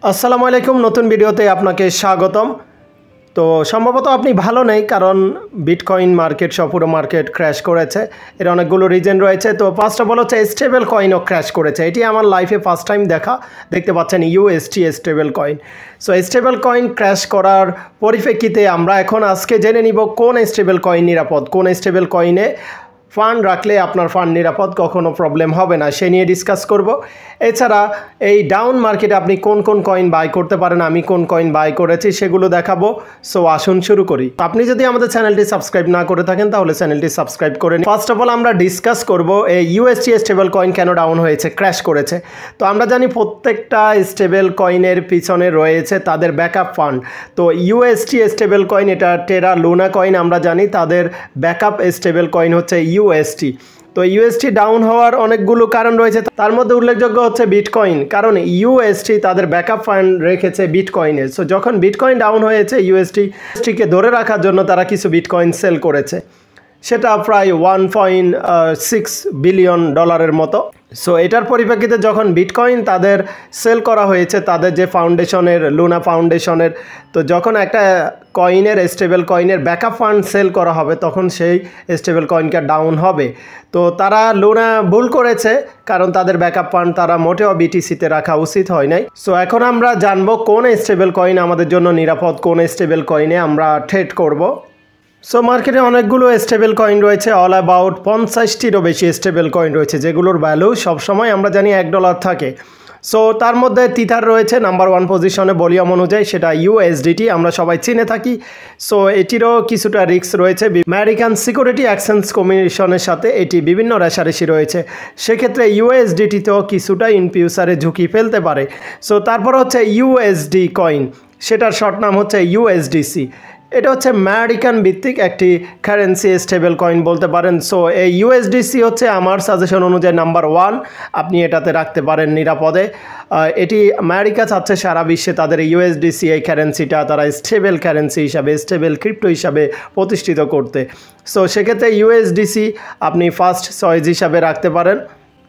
আসসালামু আলাইকুম নতুন ভিডিওতে আপনাকে স্বাগতম। তো সম্ভবত আপনি ভালো নেই, কারণ বিটকয়েন মার্কেট পুরো মার্কেট ক্র্যাশ করেছে। এর অনেকগুলো রিজন রয়েছে। তো ফার্স্ট অফ অল হচ্ছে স্টেবল কয়েনও ক্র্যাশ করেছে। এটি আমার লাইফে ফার্স্ট টাইম দেখতে পাচ্ছেন UST stable coin. So stable coin crash করার পরিপ্রেক্ষিতে আমরা এখন আজকে জেনে নিব কোন স্টেবল কয়েন নিরাপদ, কোন স্টেবল কয়েনে ফান্ড রাখলে আপনার ফান্ড নিরাপদ, কখনো প্রবলেম হবে না, সে নিয়ে ডিসকাস করব। এছাড়া এই ডাউন মার্কেটে আপনি কোন কোন কয়েন বাই করতে পারেন, আমি কোন কয়েন বাই করেছি সেগুলো দেখাবো। সো আসুন শুরু করি। আপনি যদি আমাদের চ্যানেলটি সাবস্ক্রাইব না করে থাকেন তাহলে চ্যানেলটি সাবস্ক্রাইব করে নিন। ফার্স্ট অফ অল আমরা ডিসকাস করব এই ইউএসটি স্টেবল কয়েন কেন ডাউন হয়েছে, ক্র্যাশ করেছে। তো আমরা জানি প্রত্যেকটা স্টেবল কয়েনের পিছনে রয়েছে তাদের ব্যাকআপ ফান্ড। তো ইউএসটি স্টেবল কয়েন, এটা টেরা লুনা কয়েন, আমরা জানি তাদের ব্যাকআপ স্টেবল কয়েন হচ্ছে ইউএসটি। তো ইউএসটি ডাউন হওয়ার অনেকগুলো কারণ রয়েছে, তার মধ্যে উল্লেখযোগ্য হচ্ছে বিটকয়েন, কারণ ইউএসটি তাদের ব্যাকআপ ফান্ড রেখেছে বিটকয়েনের। সো যখন বিটকয়েন ডাউন হয়েছে ইউএসটিকে ধরে রাখার জন্য তারা কিছু বিটকয়েন সেল করেছে, সেটা প্রায় $1.6 বিলিয়ন মতো। সো এটার পরিপ্রেক্ষিতে যখন বিটকয়েন তাদের সেল করা হয়েছে তাদের যে ফাউন্ডেশনের, লুনা ফাউন্ডেশনের, তো যখন একটা কয়েনের স্টেবল কয়েনের ব্যাকআপ ফান্ড সেল করা হবে তখন সেই স্টেবল কয়েনটা ডাউন হবে। তো তারা লুনা ভুল করেছে, কারণ তাদের ব্যাকআপ ফান্ড তারা মোটেও বিটিসিতে রাখা উচিত হয় নাই। সো এখন আমরা জানবো কোন স্টেবল কয়েন আমাদের জন্য নিরাপদ, কোন স্টেবল কয়েনে আমরা ট্রেড করব। সো মার্কেটে অনেকগুলো স্টেবল কয়েন রয়েছে, অল অ্যাবাউট 50টিরও বেশি স্টেবল কয়েন রয়েছে যেগুলোর ভ্যালু সবসময় আমরা জানি $1 থাকে। সো তার মধ্যে তিথার রয়েছে নাম্বার 1 পজিশনে ভলিউম অনুযায়ী, সেটা ইউএসডিটি আমরা সবাই চিনে থাকি। সো এটিরও কিছুটা রিস্ক রয়েছে, আমেরিকান সিকিউরিটি এক্সচেঞ্জ কমিশনের সাথে এটি বিভিন্ন রেষারেষি রয়েছে, সেক্ষেত্রে ইউএসডিটিতেও কিছুটা ইন ফিউচারে ঝুঁকি ফেলতে পারে। সো তারপর হচ্ছে ইউএসডি কয়েন, সেটার শর্ট নাম হচ্ছে ইউএসডিসি। এটা হচ্ছে আমেরিকান ভিত্তিক একটি কারেন্সি স্টেবল কয়েন বলতে পারেন। সো এই ইউএসডিসি হচ্ছে আমার সাজেশন অনুযায়ী নাম্বার 1, আপনি এটাতে রাখতে পারেন নিরাপদে। এটি আমেরিকা চাচ্ছে সারা বিশ্বে তাদের ইউএসডিসি এই কারেন্সিটা তারা স্টেবল কারেন্সি হিসাবে, স্টেবল ক্রিপ্টো হিসাবে প্রতিষ্ঠিত করতে। সো সেক্ষেত্রে ইউএসডিসি আপনি ফার্স্ট চয়েস হিসাবে রাখতে পারেন।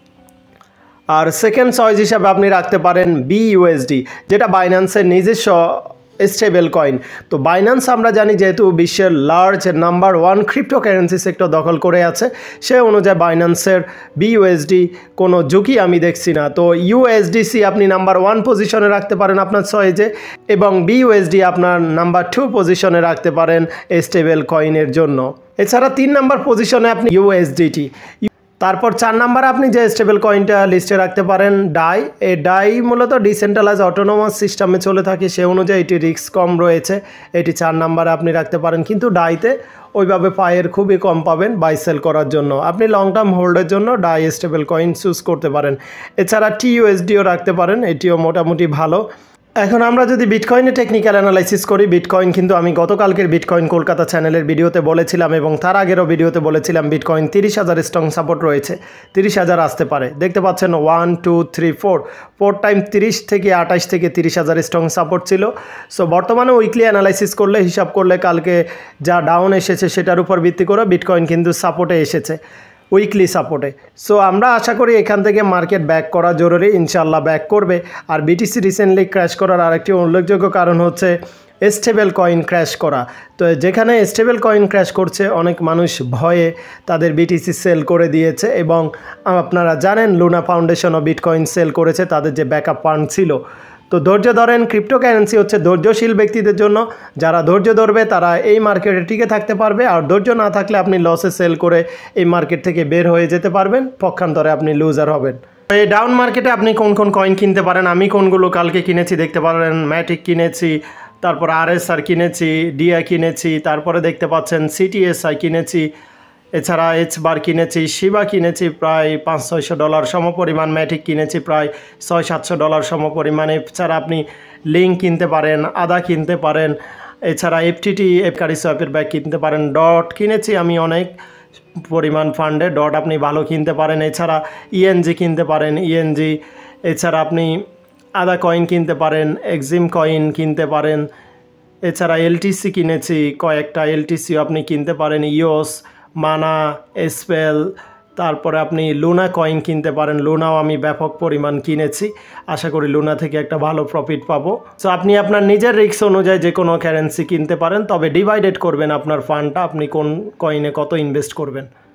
আর সেকেন্ড চয়েস হিসাবে আপনি রাখতে পারেন বিইউএসডি, যেটা বাইন্যান্সের নিজস্ব স্টেবল কয়েন। তো বাইন্যান্স আমরা জানি যেহেতু বিশ্বের large number 1 crypto currency sector দখল করে আছে, সে অনুযায়ী বাইন্যান্সের বিইউএসডি কোনো ঝুঁকি আমি দেখছি না। তো ইউএসডিসি আপনি নাম্বার 1 পজিশনে রাখতে পারেন আপনার চয়েজে, এবং বিইউএসডি আপনার নাম্বার 2 পজিশনে রাখতে পারেন স্টেবল কয়েনের জন্য। এছাড়া 3 নাম্বার পজিশনে আপনি ইউএসডিটি। তারপর 4 নাম্বার আপনি যে স্টেবল কয়েনটা লিস্টে রাখতে পারেন ডাই। এই ডাই মূলত ডিসেন্ট্রালাইজ অটোনোমাস সিস্টেমে চলে থাকে, সে অনুযায়ী এটি রিস্ক কম রয়েছে, এটি 4 নাম্বারে আপনি রাখতে পারেন। কিন্তু ডাইতে ওইভাবে পায়ের খুবই কম পাবেন বাই সেল করার জন্য, আপনি লং টার্ম হোল্ডের জন্য ডাই স্টেবল কয়েন চুজ করতে পারেন। এছাড়া টিইউএসডিও রাখতে পারেন, এটিও মোটামুটি ভালো। এখন আমরা যদি বিটকয়েনে টেকনিক্যাল অ্যানালাইসিস করি, বিটকয়েন কিন্তু আমি গতকালকের বিটকয়েন কলকাতা চ্যানেলের ভিডিওতে বলেছিলাম এবং তার আগেরও ভিডিওতে বলেছিলাম বিটকয়েন 30,000 স্ট্রং সাপোর্ট রয়েছে, 30,000 আসতে পারে। দেখতে পাচ্ছেন 1 2 3 4 টাইম 30 থেকে 28 থেকে 30,000 স্ট্রং সাপোর্ট ছিল। সো বর্তমানে উইকলি অ্যানালাইসিস করলে, হিসাব করলে কালকে যা ডাউন এসেছে সেটার উপর ভিত্তি করে বিটকয়েন কিন্তু সাপোর্টে এসেছে, উইকলি সাপোর্টে। সো আমরা আশা করি এখান থেকে মার্কেট ব্যাক করা জরুরি, ইনশাল্লাহ ব্যাক করবে। আর বিটিসি রিসেন্টলি ক্র্যাশ করার আরেকটি উল্লেখযোগ্য কারণ হচ্ছে স্টেবল কয়েন ক্র্যাশ করা। তো যেখানে স্টেবল কয়েন ক্র্যাশ করছে অনেক মানুষ ভয়ে তাদের বিটিসি সেল করে দিয়েছে, এবং আপনারা জানেন লুনা ফাউন্ডেশনও বিটকয়েন সেল করেছে তাদের যে ব্যাকআপ ফান্ড ছিল। তো ধৈর্য ধরেন, ক্রিপ্টো কারেন্সি হচ্ছে ধৈর্যশীল ব্যক্তিদের জন্য, যারা ধৈর্য ধরবে তারা এই মার্কেটে টিকে থাকতে পারবে, আর ধৈর্য না থাকলে আপনি লসে সেল করে এই মার্কেট থেকে বের হয়ে যেতে পারবেন, পক্ষান্তরে আপনি লুজার হবেন। এই ডাউন মার্কেটে আপনি কোন কোন কয়েন কিনতে পারেন, আমি কোনগুলো কালকে কিনেছি দেখতে পারেন। ম্যাটিক কিনেছি, তারপর আরএসআর কিনেছি, ডিআই কিনেছি, তারপরে দেখতে পাচ্ছেন সিটিএসআই কিনেছি, এছাড়া এইচবার কিনেছি, শিবা কিনেছি প্রায় $500-600 সমপরিমাণ, ম্যাটিক কিনেছি প্রায় $600-700 সমপরিমাণ। এছাড়া আপনি লিঙ্ক কিনতে পারেন, আদা কিনতে পারেন, এছাড়া এফটিটি এফকারি সোয়াপের ব্যাগ কিনতে পারেন, ডট কিনেছি আমি অনেক পরিমাণ ফান্ডে, ডট আপনি ভালো কিনতে পারেন। এছাড়া ইএনজি কিনতে পারেন, ইএনজি। এছাড়া আপনি আদা কয়েন কিনতে পারেন, এক্সিম কয়েন কিনতে পারেন। এছাড়া এলটিসি কিনেছি কয়েকটা, এলটিসিও আপনি কিনতে পারেন, ইওস, মানা, স্পেল, তারপরে আপনি লুনা কয়েন কিনতে পারেন। লুনাও আমি ব্যাপক পরিমাণ কিনেছি, আশা করি লুনা থেকে একটা ভালো প্রফিট পাবো। সো আপনি আপনার নিজের রিস্ক অনুযায়ী যে কোনো কারেন্সি কিনতে পারেন, তবে ডিভাইডেড করবেন আপনার ফান্ডটা, আপনি কোন কয়েনে কত ইনভেস্ট করবেন।